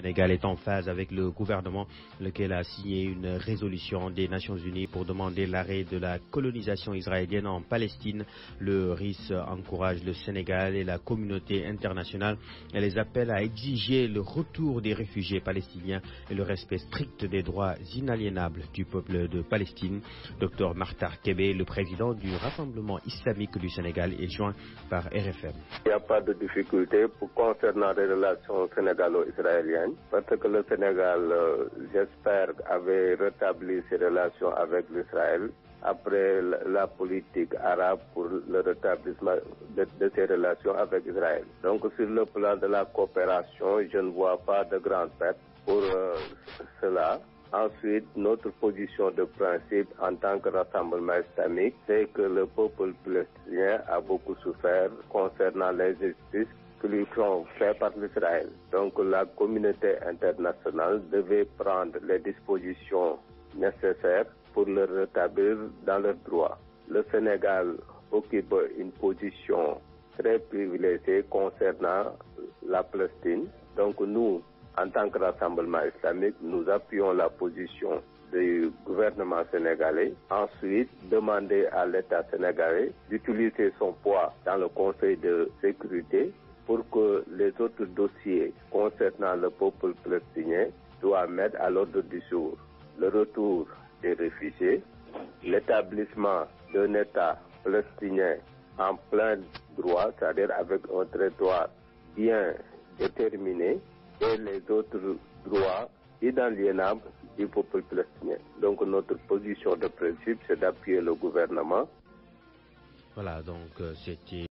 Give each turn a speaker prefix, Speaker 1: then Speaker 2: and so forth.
Speaker 1: Sénégal est en phase avec le gouvernement, lequel a signé une résolution des Nations Unies pour demander l'arrêt de la colonisation israélienne en Palestine. Le RIS encourage le Sénégal et la communauté internationale et les appelle à exiger le retour des réfugiés palestiniens et le respect strict des droits inaliénables du peuple de Palestine. Dr Makhtar Kébé, le président du Rassemblement islamique du Sénégal, est joint par RFM.
Speaker 2: Il n'y a pas de difficulté concernant les relations sénégalo-israéliennes parce que le Sénégal, j'espère, avait rétabli ses relations avec l'Israël après la politique arabe pour le rétablissement de ses relations avec Israël. Donc sur le plan de la coopération, je ne vois pas de grande perte pour cela. Ensuite, notre position de principe en tant que rassemblement islamique, c'est que le peuple palestinien a beaucoup souffert concernant les injustices qui lui sont faites par l'Israël. Donc la communauté internationale devait prendre les dispositions nécessaires pour le rétablir dans leurs droits. Le Sénégal occupe une position très privilégiée concernant la Palestine. Donc nous, en tant que rassemblement islamique, nous appuyons la position du gouvernement sénégalais. Ensuite, demander à l'État sénégalais d'utiliser son poids dans le Conseil de sécurité pour que les autres dossiers concernant le peuple palestinien soient mis à l'ordre du jour. Le retour des réfugiés, l'établissement d'un État palestinien en plein droit, c'est-à-dire avec un territoire bien déterminé, et les autres droits inaliénables du peuple palestinien. Donc notre position de principe, c'est d'appuyer le gouvernement.
Speaker 1: Voilà, donc c'était